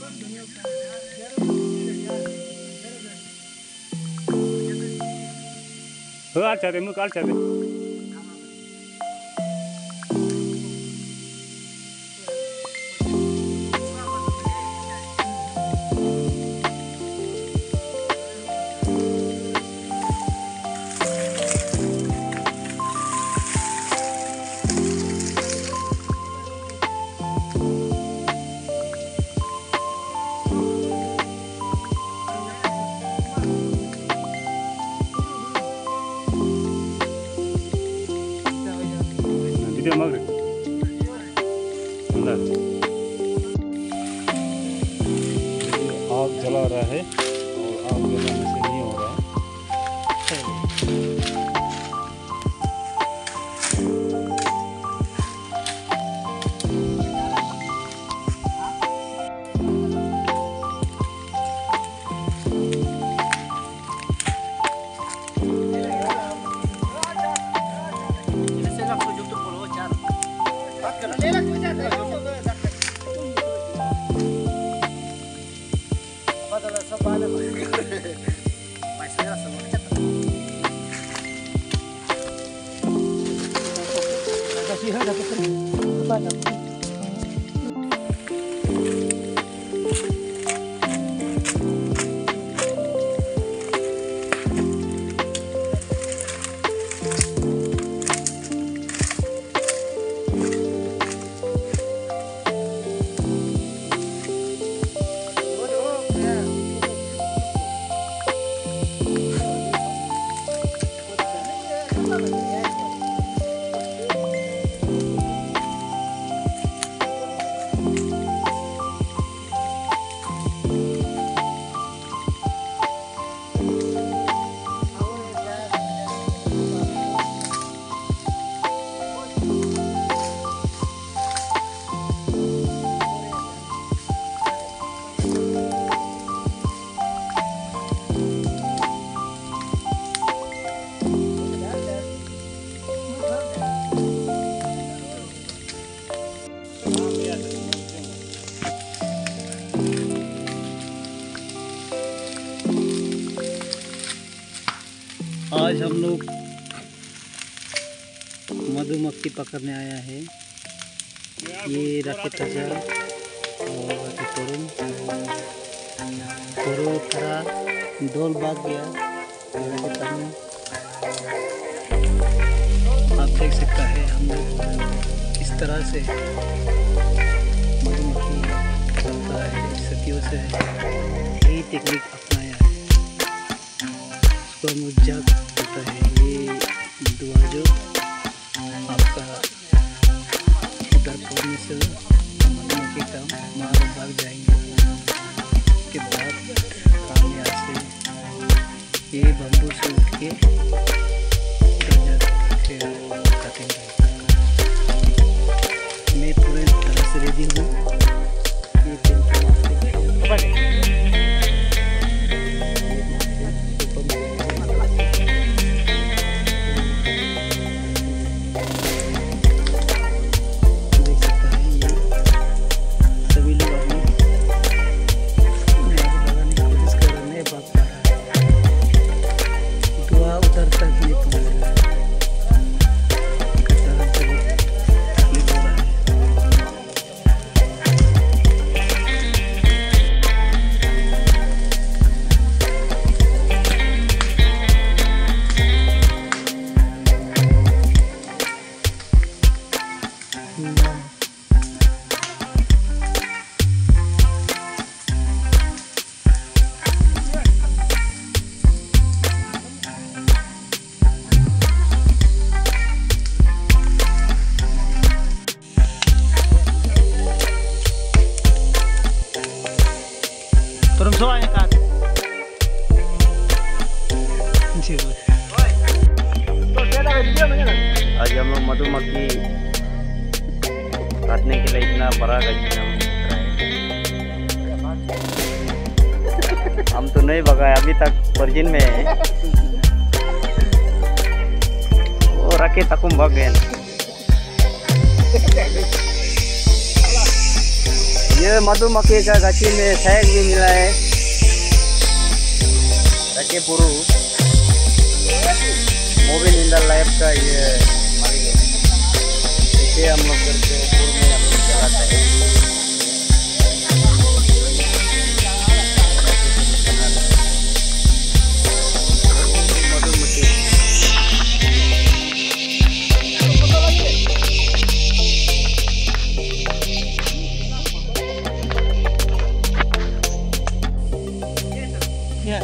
Alcate, muy alcate. Maghrib आग जला रहा है और आग जलाने से नहीं हो रहा है। आज हम लोग मधुमक्खी पकड़ने आया है। ये राकेट और खरा डोल भाग गया। आप देख सकता है हम लोग इस तरह से मधुमक्खी पकड़ता है। सदियों से यही टेक्निक अपनाया है। उसको हम जाग होता है। ये दुआ जो आपका उधर पड़ने से मधुमक्खी का मार भाग जाएंगे। उसके बाद काम यहाँ से ये बम्बू से उठ के फिर काटेंगे। मैं पूरे तरह से रेडी हूँ। आज हम लोग मधुमक्खी काटने के लिए इतना बड़ा गड्ढा हम तो नहीं भगाए अभी तक वर्जिन में है। वो रखे तकुम भाग गए। ये मधुमक्खी का गाछी में शहद भी मिला है। रखे पुरु मोबिल इंडर लाइफ का ये मालिक है। इसे हम लोग करके पुर में हम लोग जलाते हैं। मधुमक्खी ya.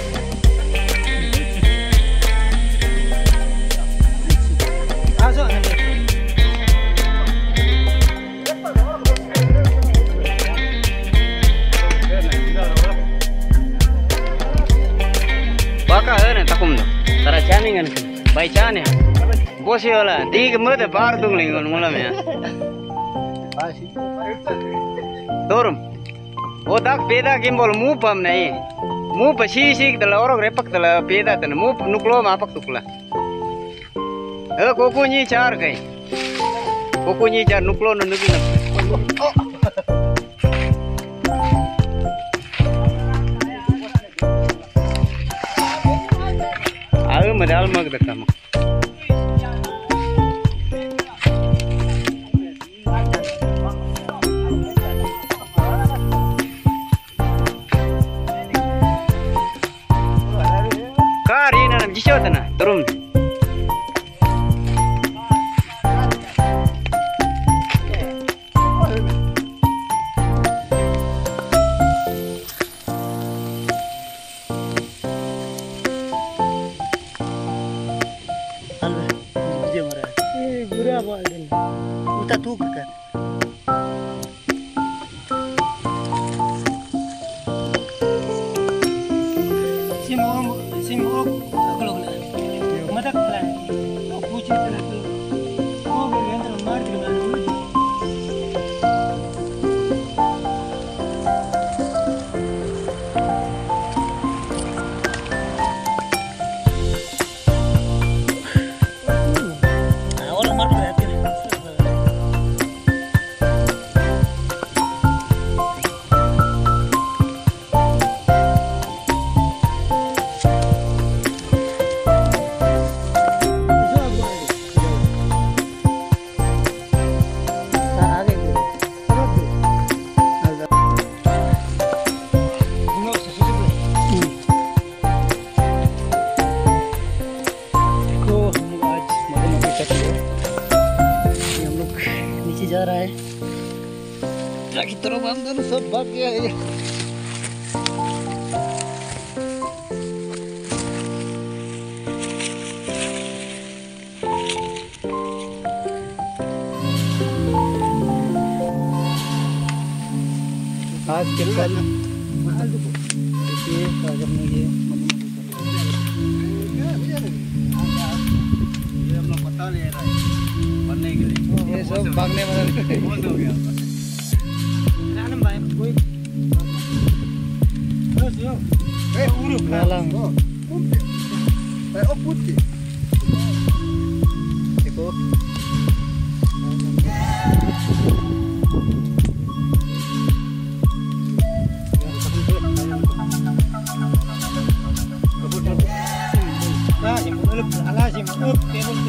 Masuk nanti. Baka na takum do. Tara chani kan. Bai chani. Bosi wala. Dig mud bar dung lingon mula me. Torum. O dak peda gimbol mu pam nahi. Mu pasi sik dala orok repak dala peda tan mu nuklo mapak tukla. Koku ni char kai. Koku ni char nuklo no nugi nak. Ayo medal mag dekam. Kari na jisot na turum. Dia marah. Gurih apa ini? Uta tu kan? Simok kalau nak, madak lah. Puji lah tu. Oh, berian terlambat dengan dulu. Orang marah berarti. जा रहा है जाकी तरफ अंदर सब भाग गया है। आज के कल देखिए कागज में ये हम लोग पता ले रहा है बनने के लिए ये सब भागने वाला बहुत हो गया नाम भाई कोई बस यो ए उरु खालांग ए ओ पुtti देखो Nah, simuluk, ala simuluk, tebul